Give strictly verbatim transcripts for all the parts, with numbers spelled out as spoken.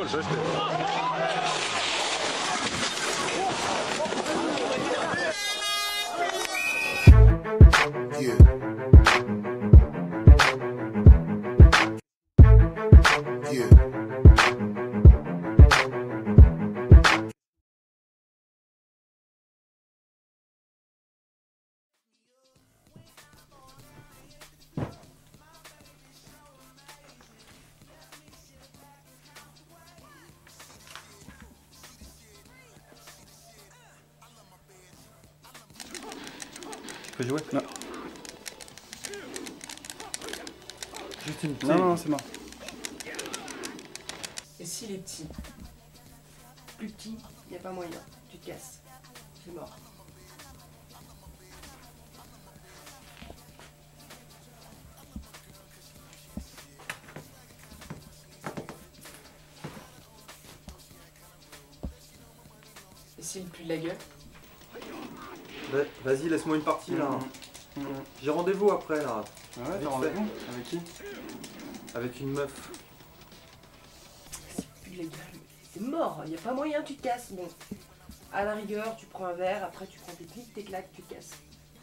слышите? Yeah. Yeah. Tu peux jouer? Non. Juste une petite. Non, non, c'est mort. Et s'il est petit? Plus petit, il n'y a pas moyen. Tu te casses. C'est mort. Et s'il pue de la gueule? Ouais, vas-y, laisse-moi une partie là. Mmh. Mmh. J'ai rendez-vous après là. Ah ouais, Vite t'as fait. rendez-vous? Avec qui? Avec une meuf. S'il pue de la gueule, c'est mort. Il n'y a pas moyen, tu te casses. Bon, à la rigueur, tu prends un verre, après tu prends tes clics, tes claques, tu te casses.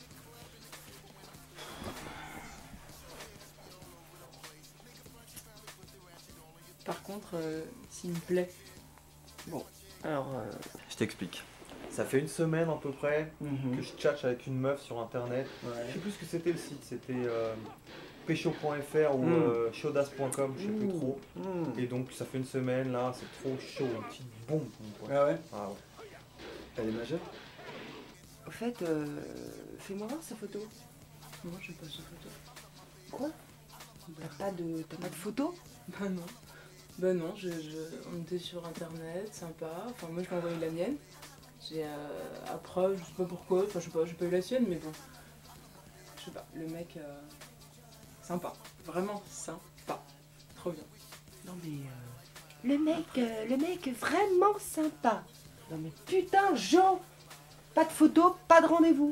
Par contre, euh, s'il me plaît. Bon, alors. Euh... Je t'explique. Ça fait une semaine à peu près Mmh. que je tchatche avec une meuf sur internet. Ouais. Je sais plus ce que c'était le site, c'était euh, pécho point F R ou Mm. euh, chaudas point com, je sais plus Ouh. trop. Mmh. Et donc ça fait une semaine là, c'est trop chaud, une petite bombe. quoi. Ah ouais? Ah ouais. Elle est majeure? Au fait, euh, fais-moi voir sa photo. Moi, j'ai pas sa photo. Quoi? T'as pas de, t'as pas de photo? Bah non. Bah non, je, je- on était sur internet, sympa. Enfin, moi je m'ai envoyé la mienne. J'ai euh, après, je sais pas pourquoi, enfin je sais pas, j'ai pas eu la sienne, mais bon. Je sais pas, le mec, euh, sympa. Vraiment sympa. Trop bien. Non mais euh, le mec, euh, le mec est vraiment sympa. Non mais putain, Jean, pas de photo, pas de rendez-vous.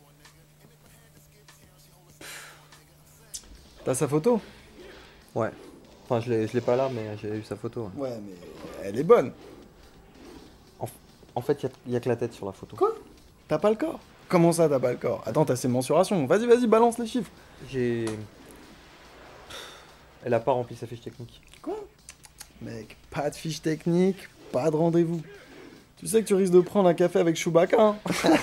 T'as sa photo? Ouais. Enfin, je l'ai je l'ai pas là, mais j'ai eu sa photo. ouais. Ouais, mais elle est bonne. En fait, il y, a que la tête sur la photo. Quoi? T'as pas le corps? Comment ça, t'as pas le corps? Attends, t'as ses mensurations. Vas-y, vas-y, balance les chiffres. J'ai. Elle a pas rempli sa fiche technique. Quoi? Mec, pas de fiche technique, pas de rendez-vous. Tu sais que tu risques de prendre un café avec Chewbacca, hein?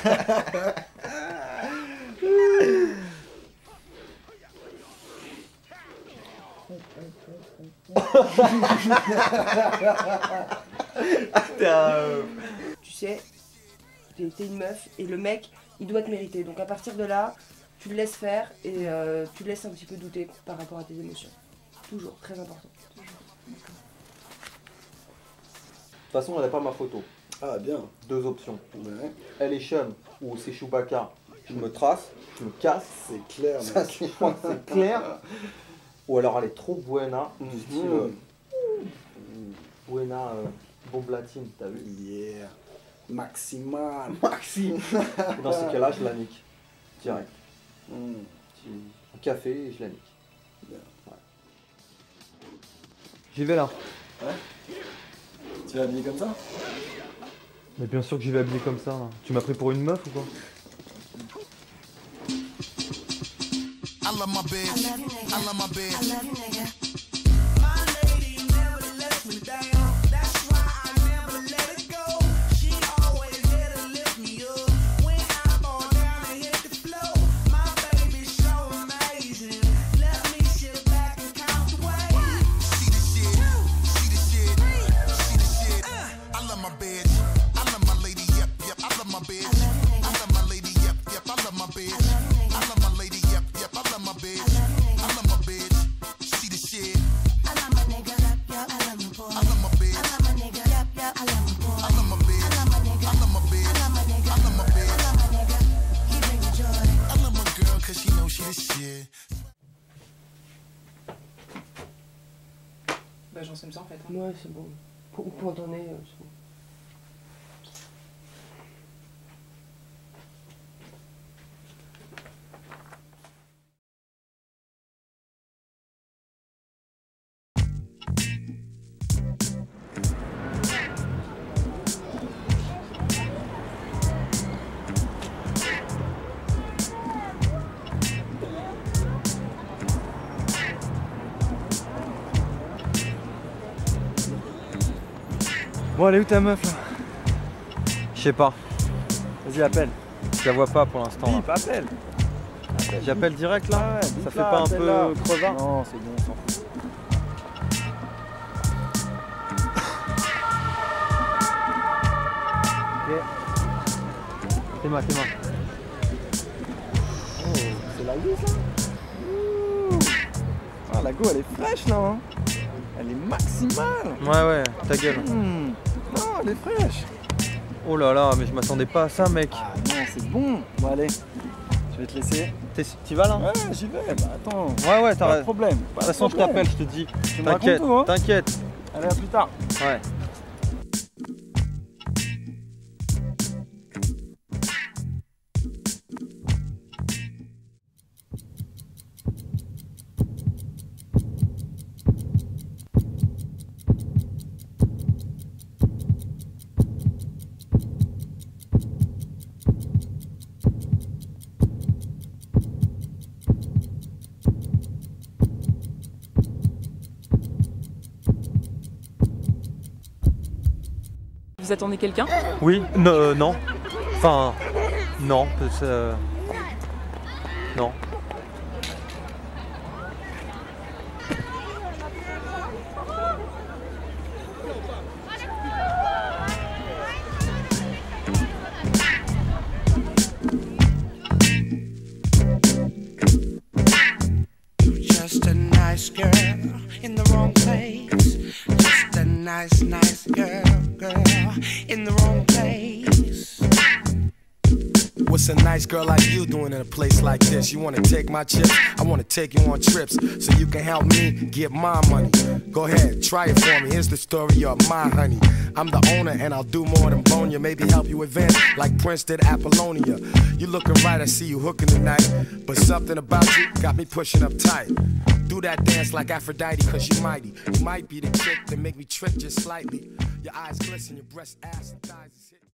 Euh... Tu sais, t'es t'es une meuf et le mec, il doit te mériter. Donc à partir de là, tu le laisses faire et euh, tu le laisses un petit peu douter par rapport à tes émotions. Toujours, très important. De toute façon, elle a pas ma photo. Ah, bien. Deux options. Ouais, Elle est chum ou c'est Chewbacca. Je me trace, je me casse. c'est clair, Ça, mec. je crois que c'est clair. Ou alors elle est trop buena, du style euh, buena euh, bombe latine, t'as vu? Yeah. Maximal. Maxime. Et dans ces cas-là, je la nique. Direct. Mm. Petit- Un café et je la nique. Bien. Ouais. J'y vais là. Tu vas habiller comme ça? Mais bien sûr que j'y vais habillé comme ça. Là. Tu m'as pris pour une meuf ou quoi? I love my bitch. I love my bitch. I love you, nigga. My lady never lets me down. That's why I never let her go. She always there to lift me up. When I fall down and hit the floor, my baby's so amazing. Let me sit back and count the ways. She the shit. She the shit. She the shit. I love my bitch. I love my lady. Yep, yep. I love my bitch. I love my lady. Yep, yep. I love my bitch. I love my lady. Yep, yep. I love my bitch. I love my bitch. She the shit. I love my nigga. Yep, yep. I love my boy. I love my bitch. I love my nigga. Yep, yep. I love my boy. I love my bitch. I love my nigga. I love my bitch. I love my nigga. I love my bitch. I love my nigga. He bring me joy. I love my girl cause she knows she the shit. Bah j'en sais ça en fait. hein. Ouais, c'est bon. Pour, pour t'en est, euh, c'est bon. Bon, elle est où ta meuf là? Je sais pas, Vas-y, appelle. je la vois pas pour l'instant. là. Bip, appelle. Appelle, J'appelle direct là. Ah ouais, bip Ça fait là, pas un appelle peu là. crevard? Non, c'est bon, on s'en fout. C'est moi, c'est moi. Oh, c'est la guise là. Ouh. Ah, la go, elle est fraîche là. Hein. Elle est maximale. Ouais, ouais, ta gueule. Hmm. Non, elle est fraîche. Oh là là, mais je m'attendais pas à ça, mec. Ah non, c'est bon. Bon, allez, je vais te laisser. T'es- T'y vas là? Ouais, j'y vais. Bah attends. Ouais, ouais, t'as Pas de raison. problème. De toute façon, je t'appelle, je te dis. Tu me racontes T'inquiète, tout, hein. t'inquiète. Allez, à plus tard. Ouais. Vous attendez quelqu'un? Oui, non, euh, non. Enfin, non, c'est, euh, non. Just a nice girl in the wrong place. Just a nice, nice girl, girl in the wrong place. What's a nice girl like you doing in a place like this? You wanna take my chips? I wanna take you on trips so you can help me get my money. Go ahead, try it for me. Here's the story of my honey. I'm the owner and I'll do more than bone you. Maybe help you advance like Prince did Apollonia. You looking right, I see you hooking tonight. But something about you got me pushing up tight. Do that dance like Aphrodite, cause you mighty. You might be the chick that make me trip just slightly. Your eyes glisten, your breast, ass, and thighs is hit.